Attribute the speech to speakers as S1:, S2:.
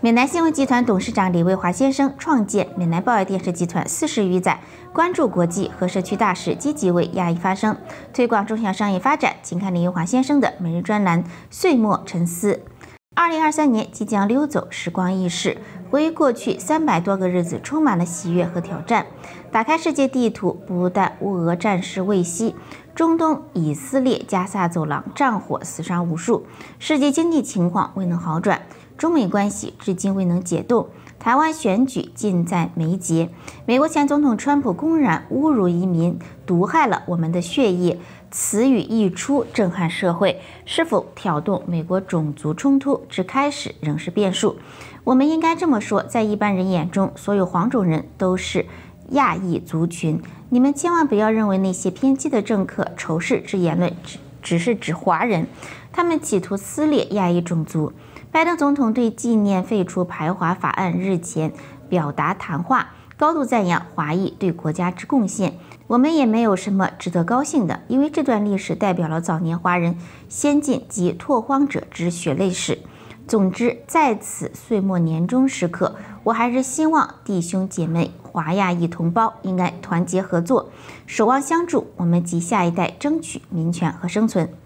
S1: 美南新闻集团董事长李卫华先生创建美南报业电视集团40余载，关注国际和社区大事，积极为亚裔发声，推广中小商业发展。请看李卫华先生的每日专栏《岁末沉思》。2023年即将溜走，时光易逝，回忆过去300多个日子，充满了喜悦和挑战。打开世界地图，不但乌俄战事未息，中东以色列加萨走廊战火死伤无数，世界经济情况未能好转，中美关系至今未能解冻，台湾选举近在眉睫，美国前总统川普公然侮辱移民，毒害了我们的血液。此语一出，震撼社会，是否挑动美国种族冲突之开始仍是变数。我们应该这么说，在一般人眼中，所有黄种人都是亚裔族群。你们千万不要认为那些偏激的政客仇视之言论只是指华人，他们企图撕裂亚裔种族。拜登总统对纪念废除排华法案日前表达谈话，高度赞扬华裔对国家之贡献。我们也没有什么值得高兴的，因为这段历史代表了早年华人先进及拓荒者之血泪史。总之，在此岁末年终时刻，我还是希望弟兄姐妹华亚裔同胞应该团结合作，守望相助，我们及下一代争取民权和生存。